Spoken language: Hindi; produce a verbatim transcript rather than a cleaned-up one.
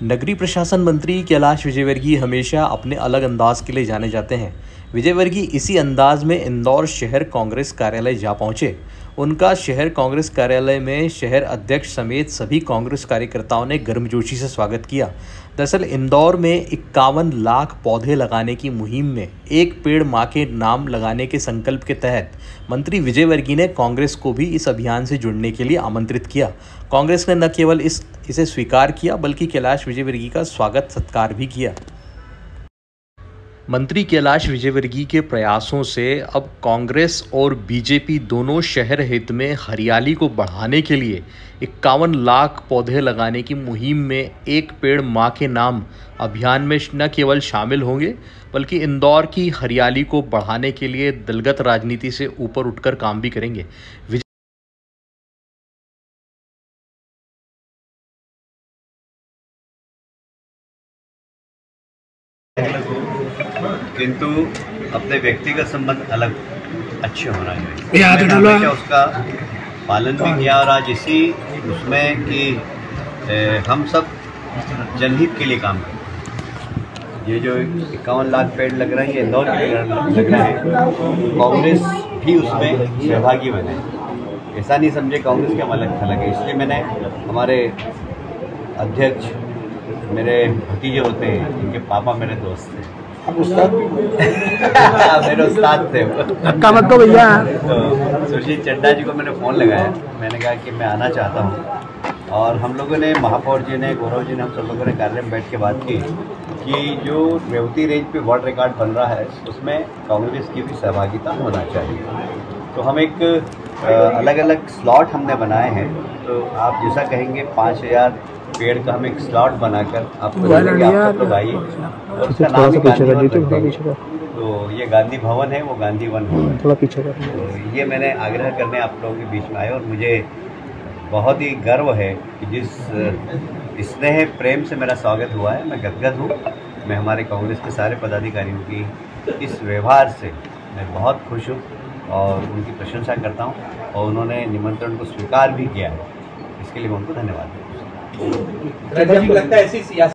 नगरीय प्रशासन मंत्री कैलाश विजयवर्गीय हमेशा अपने अलग अंदाज के लिए जाने जाते हैं। विजयवर्गीय इसी अंदाज में इंदौर शहर कांग्रेस कार्यालय जा पहुंचे। उनका शहर कांग्रेस कार्यालय में शहर अध्यक्ष समेत सभी कांग्रेस कार्यकर्ताओं ने गर्मजोशी से स्वागत किया। दरअसल इंदौर में इक्यावन लाख पौधे लगाने की मुहिम में एक पेड़ मां के नाम लगाने के संकल्प के तहत मंत्री विजयवर्गीय ने कांग्रेस को भी इस अभियान से जुड़ने के लिए आमंत्रित किया। कांग्रेस ने न केवल इस इसे स्वीकार किया बल्कि कैलाश विजयवर्गीय का स्वागत सत्कार भी किया। मंत्री कैलाश विजयवर्गीय के प्रयासों से अब कांग्रेस और बीजेपी दोनों शहर हित में हरियाली को बढ़ाने के लिए इक्यावन लाख पौधे लगाने की मुहिम में एक पेड़ मां के नाम अभियान में न केवल शामिल होंगे बल्कि इंदौर की हरियाली को बढ़ाने के लिए दलगत राजनीति से ऊपर उठकर काम भी करेंगे। किंतु अपने व्यक्तिगत संबंध अलग अच्छे होना चाहिए। मैंने उसका पालन भी किया और आज इसी उसमें कि हम सब जनहित के लिए काम करें। ये जो इक्यावन लाख पेड़ लग रहे हैं ये इंदौर के लिए लग रहे हैं, कांग्रेस भी उसमें सहभागी बने। ऐसा नहीं समझे कांग्रेस के हम अलग थलग है। इसलिए मैंने हमारे अध्यक्ष मेरे भतीजे होते हैं, इनके पापा मेरे दोस्त थे, उस्ताद मेरे उस्ताद थे तो भैया तो सुशील चड्डा जी को मैंने फ़ोन लगाया। मैंने कहा कि मैं आना चाहता हूँ और हम लोगों ने महापौर जी ने गौरव जी ने हम सब लोगों ने कार्यालय में बैठ के बात की कि जो रेवती रेंज पे वर्ल्ड रिकॉर्ड बन रहा है उसमें कांग्रेस की भी सहभागिता होना चाहिए। तो हम एक अलग अलग स्लॉट हमने बनाए हैं। तो आप जैसा कहेंगे पाँच हज़ार पेड़ का हम एक स्लॉट बनाकर आपको आप सब लोग आइए और उसका नाम ही गांधी वन रखेंगे। तो ये गांधी भवन है, वो गांधी वन है। थोड़ा पीछे कर। तो ये मैंने आग्रह करने आप लोगों के बीच में आया और मुझे बहुत ही गर्व है कि जिस स्नेह प्रेम से मेरा स्वागत हुआ है, मैं गदगद हूँ। मैं हमारे कांग्रेस के सारे पदाधिकारियों की इस व्यवहार से मैं बहुत खुश हूँ और उनकी प्रशंसा करता हूँ और उन्होंने निमंत्रण को स्वीकार भी किया है। इसके लिए मैं उनको धन्यवाद देता हूँ। लगता है ऐसी